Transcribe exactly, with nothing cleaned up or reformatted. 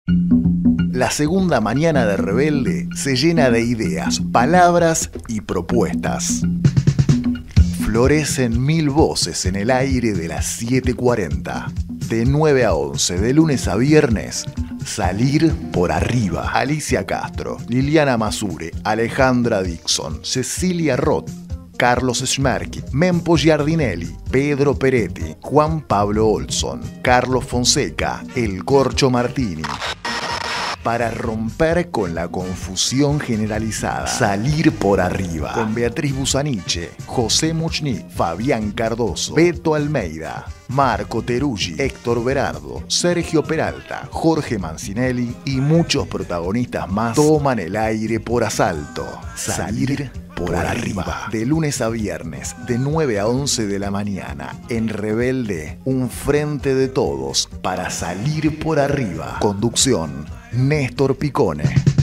La segunda mañana de Rebelde se llena de ideas, palabras y propuestas. Florecen mil voces en el aire de las siete cuarenta. De nueve a once, de lunes a viernes, Salir por Arriba. Alicia Castro, Liliana Masure, Alejandra Dixon, Cecilia Roth, Carlos Schmerky, Mempo Giardinelli, Pedro Peretti, Juan Pablo Olson, Carlos Fonseca, El Corcho Martini. Para romper con la confusión generalizada. Salir por Arriba. Con Beatriz Busaniche, José Muchny, Fabián Cardoso, Beto Almeida, Marco Teruggi, Héctor Berardo, Sergio Peralta, Jorge Mancinelli y muchos protagonistas más toman el aire por asalto. Salir por Arriba. De lunes a viernes, de nueve a once de la mañana, en Rebelde, un frente de todos para salir por arriba. Conducción: Néstor Picone.